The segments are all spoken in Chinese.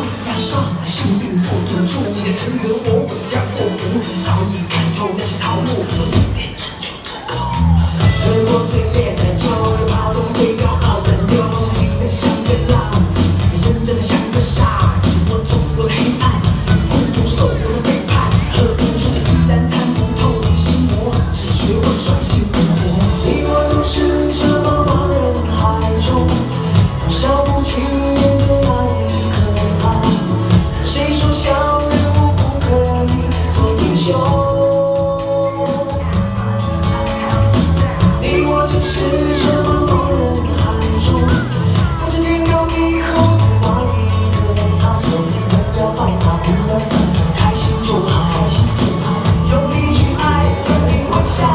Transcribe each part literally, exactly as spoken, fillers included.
压上了心病错顿，注你的曾和我滚江过湖，早已看透那些套路，四点整就做够。喝过最烈的酒，又跑动最高傲的牛，自信的像个浪子，认真的像个傻子。我走过了黑暗，孤独受过了背叛，和平说着依然参不透这心魔，只学会率性生活。你我都是这茫茫人海中，笑不起眼的那一颗苍。谁说小人物不可以做英雄？你我只是这茫茫人海中，不知天高以后的哪一个苍。所以不要烦恼，不要烦恼，开心就好，开心就好，用力去爱，用力微笑。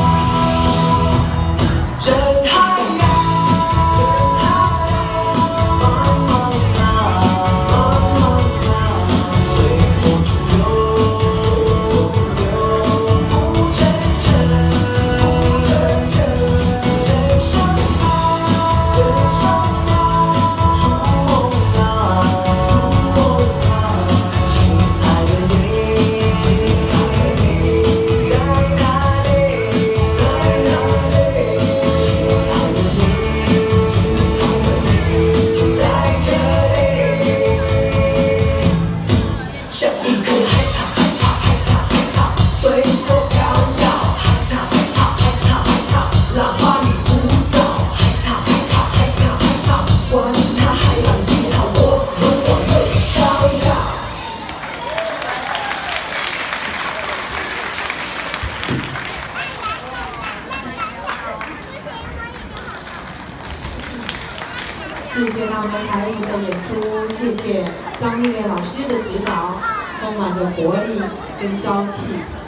人海呀，人海呀，茫茫啊，茫茫啊，随波逐流，随波逐流，浮沉沉，浮沉沉，人生啊，人生啊，如梦啊，如梦啊，亲爱的你，在哪里？在哪里？亲爱的你，就在这里。像一棵海草，海草，海草，海草，随波飘摇。海草，海草，海草，海草，浪花里舞蹈。海草，海草，海草，海草，管它海浪惊涛，我和我乐逍遥。 谢谢他们台舞的演出，谢谢张丽媛老师的指导，充满着活力跟朝气。